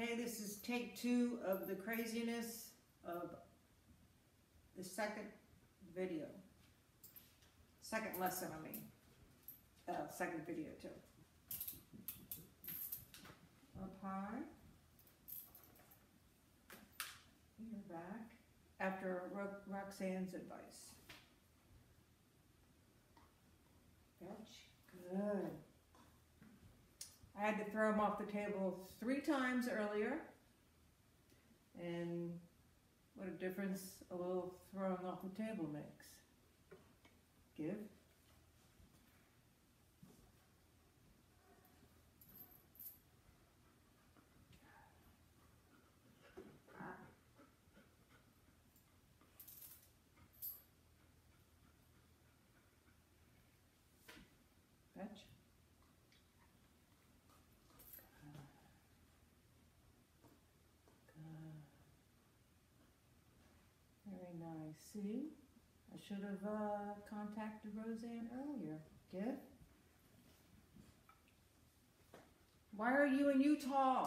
Okay, this is take 2 of the craziness of the second video. Second lesson, I mean. Second video too. Up high. You're back. After Roxanne's advice. Fetch. Good. I had to throw them off the table 3 times earlier. And what a difference a little throwing off the table makes. Give. Fetch. Very nice. See? I should have contacted Roseanne earlier. Give. Why are you in Utah?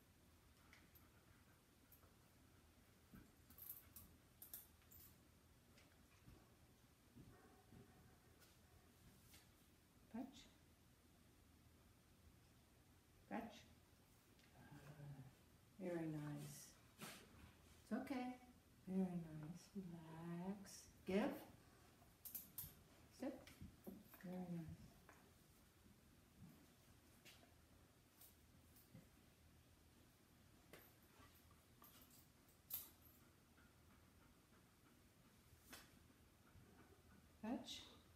Fetch. Fetch. Very nice. It's okay. Very nice. Relax. Give. Sit. Very nice. Fetch.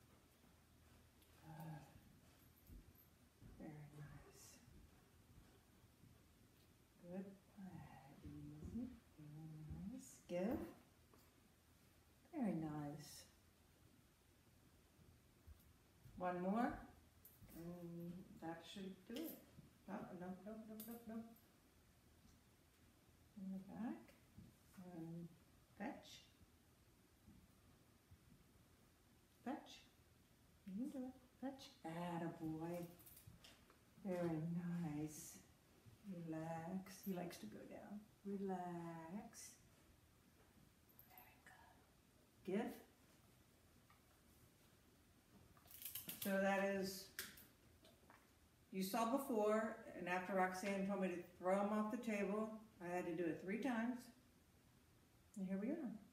Very nice. Good. Easy. Very nice. Give. Very nice. One more. And that should do it. No. In the back. And fetch. Fetch. You can do it. Fetch. Attaboy. Very nice. Relax. He likes to go down. Relax. Very good. Give. So that is, you saw before, and after Roxanne told me to throw them off the table, I had to do it 3 times. And here we are.